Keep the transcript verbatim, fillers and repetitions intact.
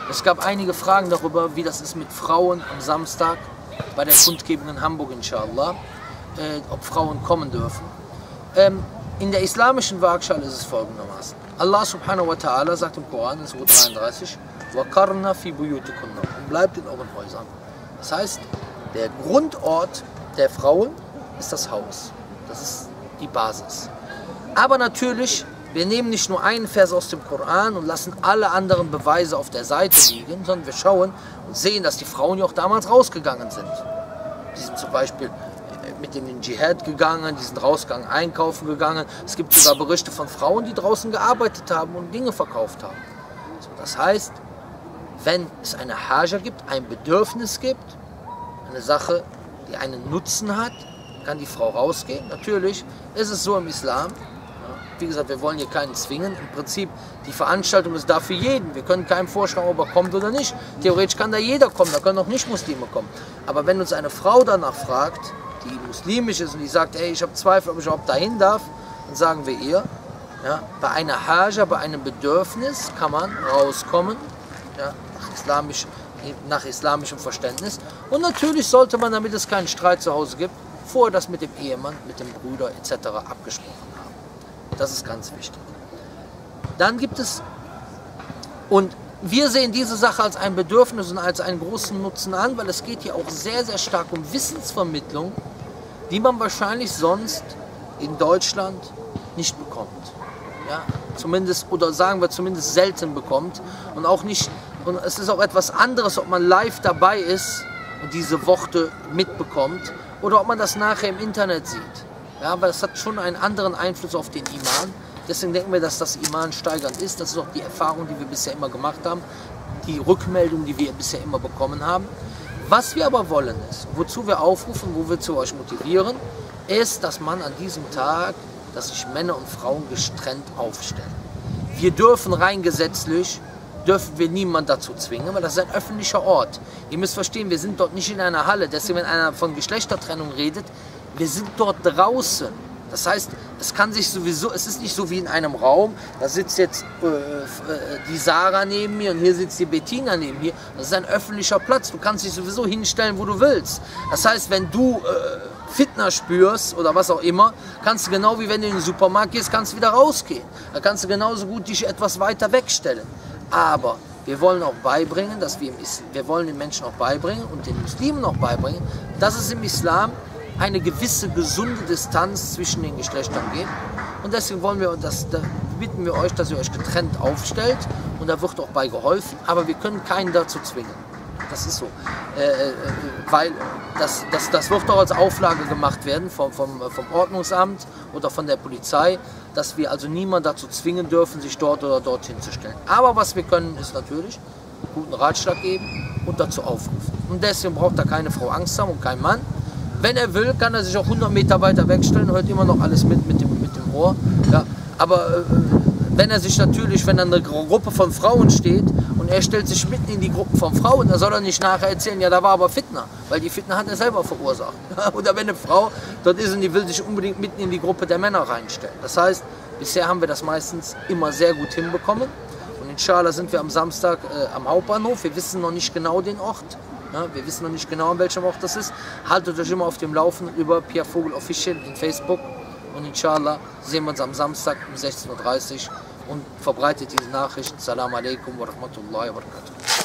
Es gab einige Fragen darüber, wie das ist mit Frauen am Samstag bei der Kundgebung in Hamburg, inshallah, äh, ob Frauen kommen dürfen. Ähm, in der islamischen Waagschale ist es folgendermaßen. Allah subhanahu wa ta'ala sagt im Koran, in Surah dreiunddreißig, وَقَرْنَ فِي بُيُوتِكُنَّ, und bleibt in euren Häusern. Das heißt, der Grundort der Frauen ist das Haus. Das ist die Basis. Aber natürlich, wir nehmen nicht nur einen Vers aus dem Koran und lassen alle anderen Beweise auf der Seite liegen, sondern wir schauen und sehen, dass die Frauen ja auch damals rausgegangen sind. Die sind zum Beispiel mit in den Dschihad gegangen, die sind rausgegangen, einkaufen gegangen. Es gibt sogar Berichte von Frauen, die draußen gearbeitet haben und Dinge verkauft haben. So, das heißt, wenn es eine Haja gibt, ein Bedürfnis gibt, eine Sache, die einen Nutzen hat, kann die Frau rausgehen. Natürlich ist es so im Islam. Wie gesagt, wir wollen hier keinen zwingen. Im Prinzip, die Veranstaltung ist da für jeden. Wir können keinem vorschlagen, ob er kommt oder nicht. Theoretisch kann da jeder kommen, da können auch nicht Muslime kommen. Aber wenn uns eine Frau danach fragt, die muslimisch ist und die sagt, ey, ich habe Zweifel, ob ich überhaupt dahin darf, dann sagen wir ihr, ja, bei einer Haja, bei einem Bedürfnis kann man rauskommen, ja, nach, islamisch, nach islamischem Verständnis. Und natürlich sollte man, damit es keinen Streit zu Hause gibt, vorher das mit dem Ehemann, mit dem Bruder et cetera abgesprochen haben. Das ist ganz wichtig. Dann gibt es, und wir sehen diese Sache als ein Bedürfnis und als einen großen Nutzen an, weil es geht hier auch sehr, sehr stark um Wissensvermittlung, die man wahrscheinlich sonst in Deutschland nicht bekommt. Ja, zumindest, oder sagen wir zumindest selten bekommt. Und auch nicht, und es ist auch etwas anderes, ob man live dabei ist und diese Worte mitbekommt, oder ob man das nachher im Internet sieht. Ja, weil es hat schon einen anderen Einfluss auf den Iman. Deswegen denken wir, dass das Iman steigernd ist. Das ist auch die Erfahrung, die wir bisher immer gemacht haben. Die Rückmeldung, die wir bisher immer bekommen haben. Was wir aber wollen ist, wozu wir aufrufen, wo wir zu euch motivieren, ist, dass man an diesem Tag, dass sich Männer und Frauen getrennt aufstellen. Wir dürfen rein gesetzlich, dürfen wir niemanden dazu zwingen, weil das ist ein öffentlicher Ort. Ihr müsst verstehen, wir sind dort nicht in einer Halle. Deswegen, wenn einer von Geschlechtertrennung redet, wir sind dort draußen. Das heißt, es kann sich sowieso, es ist nicht so wie in einem Raum, da sitzt jetzt äh, die Sarah neben mir und hier sitzt die Bettina neben mir. Das ist ein öffentlicher Platz, du kannst dich sowieso hinstellen, wo du willst. Das heißt, wenn du äh, Fitner spürst oder was auch immer, kannst du genau wie wenn du in den Supermarkt gehst, kannst du wieder rausgehen. Da kannst du genauso gut dich etwas weiter wegstellen. Aber wir wollen auch beibringen, dass wir, im Islam, wir wollen den Menschen auch beibringen und den Muslimen auch beibringen, dass es im Islam eine gewisse gesunde Distanz zwischen den Geschlechtern gibt. Und deswegen wollen wir, das, da bitten wir euch, dass ihr euch getrennt aufstellt. Und da wird auch bei geholfen. Aber wir können keinen dazu zwingen. Das ist so. Äh, äh, weil das, das, das wird auch als Auflage gemacht werden vom, vom, vom Ordnungsamt oder von der Polizei, dass wir also niemanden dazu zwingen dürfen, sich dort oder dorthin zu stellen. Aber was wir können, ist natürlich einen guten Ratschlag geben und dazu aufrufen. Und deswegen braucht da keine Frau Angst haben und kein Mann. Wenn er will, kann er sich auch hundert Meter weiter wegstellen, hört immer noch alles mit mit dem, mit dem Ohr. Ja. Aber äh, wenn er sich natürlich, wenn dann eine Gruppe von Frauen steht und er stellt sich mitten in die Gruppen von Frauen, dann soll er nicht nachher erzählen, ja, da war aber Fitna, weil die Fitna hat er selber verursacht. Oder wenn eine Frau dort ist und die will sich unbedingt mitten in die Gruppe der Männer reinstellen. Das heißt, bisher haben wir das meistens immer sehr gut hinbekommen. Und inshallah sind wir am Samstag äh, am Hauptbahnhof. Wir wissen noch nicht genau den Ort. Ja, wir wissen noch nicht genau, an welchem Ort das ist. Haltet euch immer auf dem Laufen über Pierre Vogel Official in Facebook. Und inshallah sehen wir uns am Samstag um sechzehn Uhr dreißig und verbreitet diese Nachricht. Assalamu alaikum wa rahmatullahi wa barakatuh.